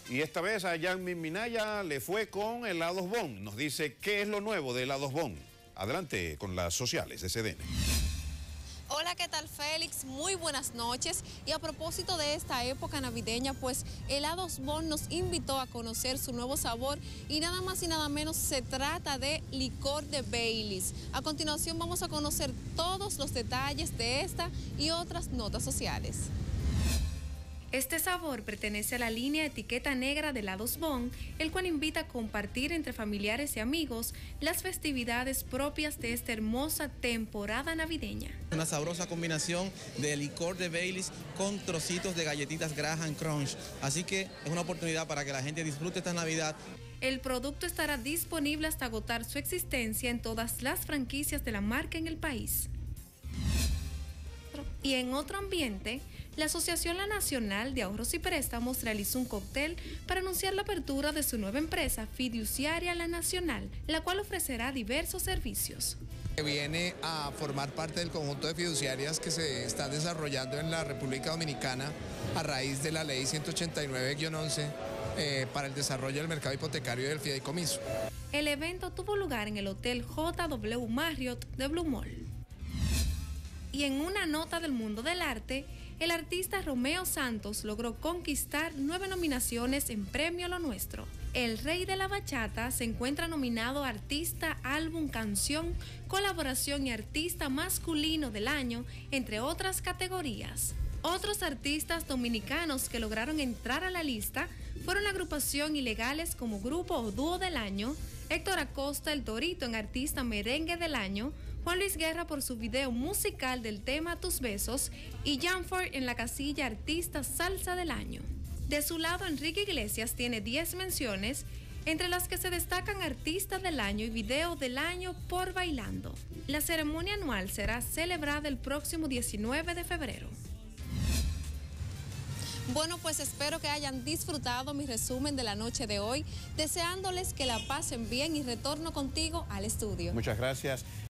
Y esta vez a Yanmin Minaya le fue con helados Bon. Nos dice qué es lo nuevo de helados Bon. Adelante con las sociales de CDN. Hola, ¿qué tal, Félix? Muy buenas noches. Y a propósito de esta época navideña, pues Helados Bon nos invitó a conocer su nuevo sabor y nada más y nada menos se trata de licor de Baileys. A continuación vamos a conocer todos los detalles de esta y otras notas sociales. Este sabor pertenece a la línea etiqueta negra de Helados Bon, el cual invita a compartir entre familiares y amigos las festividades propias de esta hermosa temporada navideña. Una sabrosa combinación de licor de Baileys con trocitos de galletitas Graham Crunch, así que es una oportunidad para que la gente disfrute esta Navidad. El producto estará disponible hasta agotar su existencia en todas las franquicias de la marca en el país. Y en otro ambiente, la Asociación La Nacional de Ahorros y Préstamos realizó un cóctel para anunciar la apertura de su nueva empresa fiduciaria La Nacional, la cual ofrecerá diversos servicios. Viene a formar parte del conjunto de fiduciarias que se están desarrollando en la República Dominicana a raíz de la ley 189-11 para el desarrollo del mercado hipotecario y del fideicomiso. El evento tuvo lugar en el Hotel JW Marriott de Blue Mall. Y en una nota del mundo del arte, el artista Romeo Santos logró conquistar 9 nominaciones en Premio Lo Nuestro. El rey de la bachata se encuentra nominado a Artista, Álbum, Canción, Colaboración y Artista Masculino del Año, entre otras categorías. Otros artistas dominicanos que lograron entrar a la lista fueron la agrupación Ilegales como Grupo o Dúo del Año, Héctor Acosta el Torito en Artista Merengue del Año, Juan Luis Guerra por su video musical del tema Tus Besos y Janford en la casilla Artista Salsa del Año. De su lado, Enrique Iglesias tiene 10 menciones, entre las que se destacan Artista del Año y Video del Año por Bailando. La ceremonia anual será celebrada el próximo 19 de febrero. Bueno, pues espero que hayan disfrutado mi resumen de la noche de hoy, deseándoles que la pasen bien y retorno contigo al estudio. Muchas gracias.